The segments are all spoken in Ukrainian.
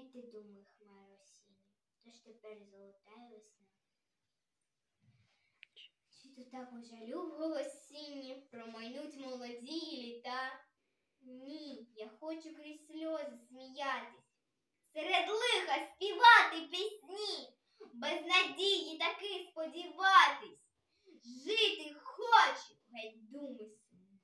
ти думай, хмаро осіння, тож тепер золотає весна. Чи то так жалю в голосінні промайнуть молоді літа? Ні, я хочу крізь сльози сміятись, серед лиха співати пісні, без надії таки сподіватись. Жити хочу, геть думи сумні.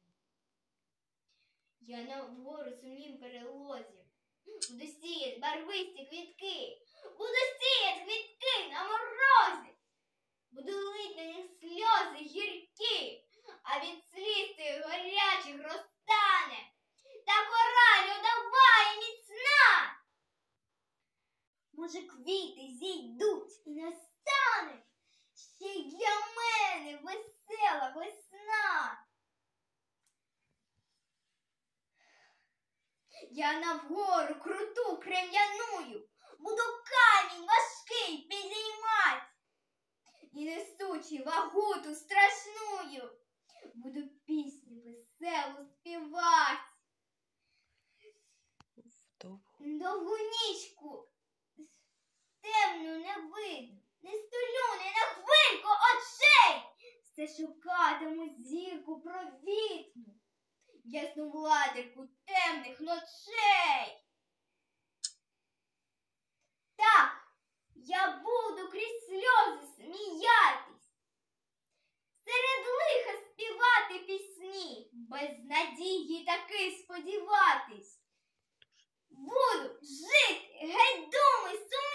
Я на вгору сумнім перелозі буду сіять барвисті квітки, буду сіять квітки на морозі, буду лить на них сльози гіркі, а від сліз тих гарячих розтане та кора льодова і міцна. Може, квіти зійдуть і настане ще й для мене весела весна. Я на вгору круту крем'яную буду камінь важкий підіймать, і несучи вагу ту страшную, буду пісню веселу співать. Довгу нічку темну не видно, не столю не на хвильку очей, все шукатиму зірку провітну, ясну владику темних ночей. Так, я буду крізь сльози сміятись, серед лиха співати пісні, без надії таки сподіватись. Буду жити, геть думи сумні.